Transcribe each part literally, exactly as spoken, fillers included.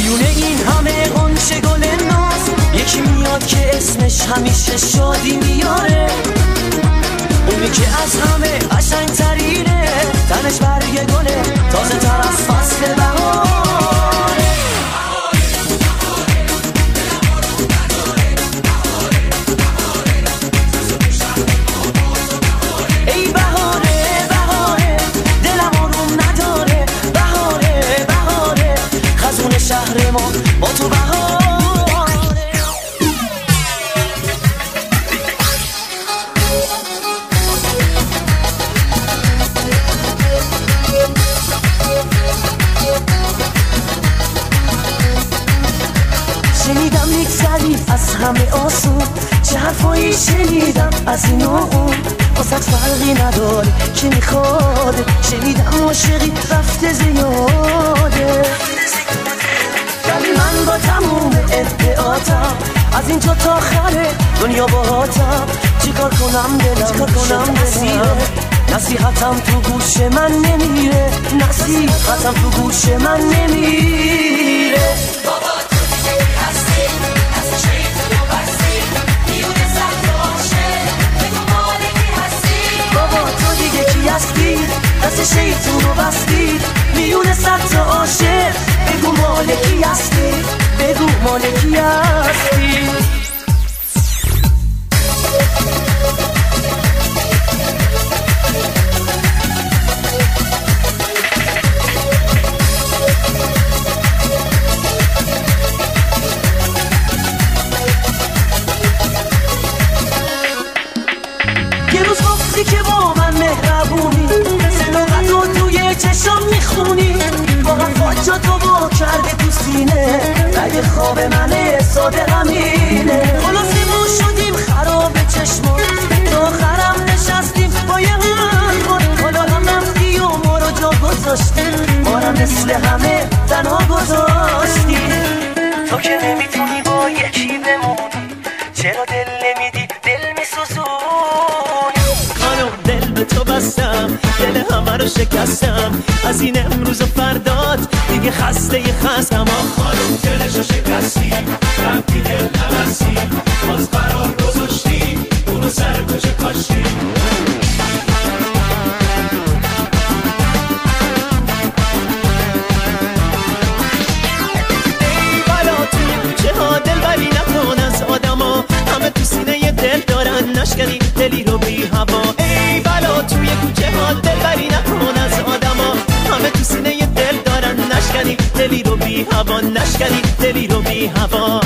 میونه این همه غنچه گل ناز یکی میاد که اسمش همیشه شادی میاره، اونی که از همه قشنگ ترینه، تنش برگ گله تازه تر از فصل بهاره. ای بهاره بهاره دلم آروم نداره، بهاره بهاره خزون شهر ما با تو بهاره. شنیدم میگذری از همه آسون، چه حرفایی شنیدم از این و اون، واسه فرقی نداره که میخواد. شنیدم عاشقی رفته زیاده، ولی من با تموم ادعاتم از اینجا تا آخر دنیا باهاتم. چیکار کنم دلم چیکار کنم دلم، نصیحتم تو گوش من نمیره، نصیحتم تو گوش من نمیره. دست شیطون رو بستی میونه صد تا عاشق، بگو مالکی هستی، بگو مالکی هستی. یه روز گفتی که با من مهربونی، چشم میخونی، با حرفات تو با کرده تو سینه، رگ خواب منه ساده همینه. خلاصی ما شدیم خراب چشمان، تا آخرم نشستیم با یه هم، حالا هم رفتی و ما رو جا گذاشتی، ما رو مثل همه تنها گذاشتی. تو که نمیتونی با یکی بمونی، چرا دل نمیدی دل میسوزونی. خانم دل به تو بستم، دل همه رو شکستم، از این امروز و فردات دیگه خسته ی خستم. آه خانم دلشو شکستی، رفتی دل نبستی، باز قرار گذاشتی اونو سر کجا کاشتی. ای بلا توی کوچه ها دل بری نکن از آدما، همه تو سینه ی دل دارن نشکنی دلی رو بی هوا. ای بلا توی کوچه ها دل بری نکن از آدما، همه تو سینه ی دل دارن نشکنی دلی رو بی هوا، نشکنی دلی رو بی هوا.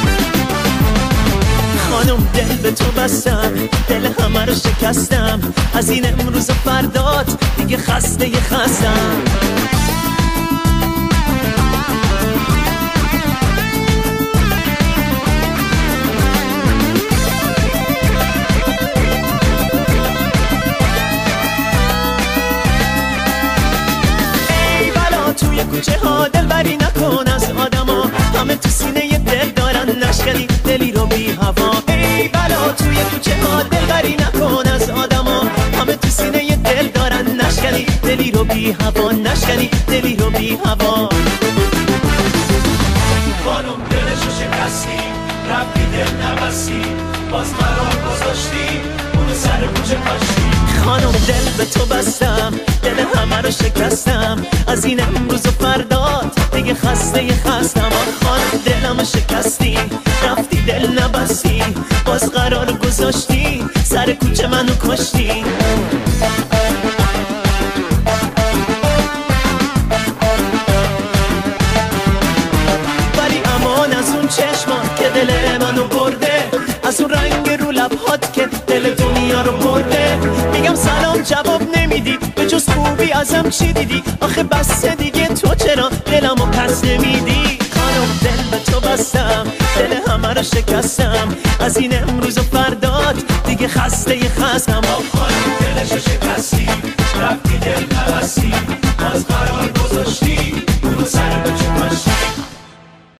خانم دل به تو بستم، دل همه رو شکستم، از این امروز و فردات دیگه خسته ی خستم. توی کوچه ها دل بری نکن از آدما، همه تو سینه ی دل دارن نشکنی دلی رو بی هوا. ای بلا توی کوچه ها دل بری نکن از آدما، همه تو سینه ی دل دارن نشکنی دلی رو بی هوا، نشکنی دلی رو بی هوا. خانم دلشو شکستی، رفتی دل نبستی، باز قرار گذاشتی اونو سر کوچه کاشتی. خانم دل به تو بستم، دل همه رو شکستم، از این امروز و فردات دیگه خسته ی خستم. آه خانم دلمو شکستی، رفتی دل نبستی، باز قرار گذاشتی سر کوچه منو کشتی. ولی امان از اون چشمان که دل منو برده، از اون رنگ رو لبهات که دل دنیا رو برده. میگم سلام جواب نمیدی، به جز خوبی ازم چی دیدی؟ آخه بس دیگه تو چرا دلمو پس نمیدی؟ خانم دل به تو بستم، دل همه رو شکستم، از این امروز و فردات دیگه خسته ی خستم. آه خانم دلشو شکستی، رفتی دل نبستی، باز قرار گذاشتی اونو سر به چه کاشتی.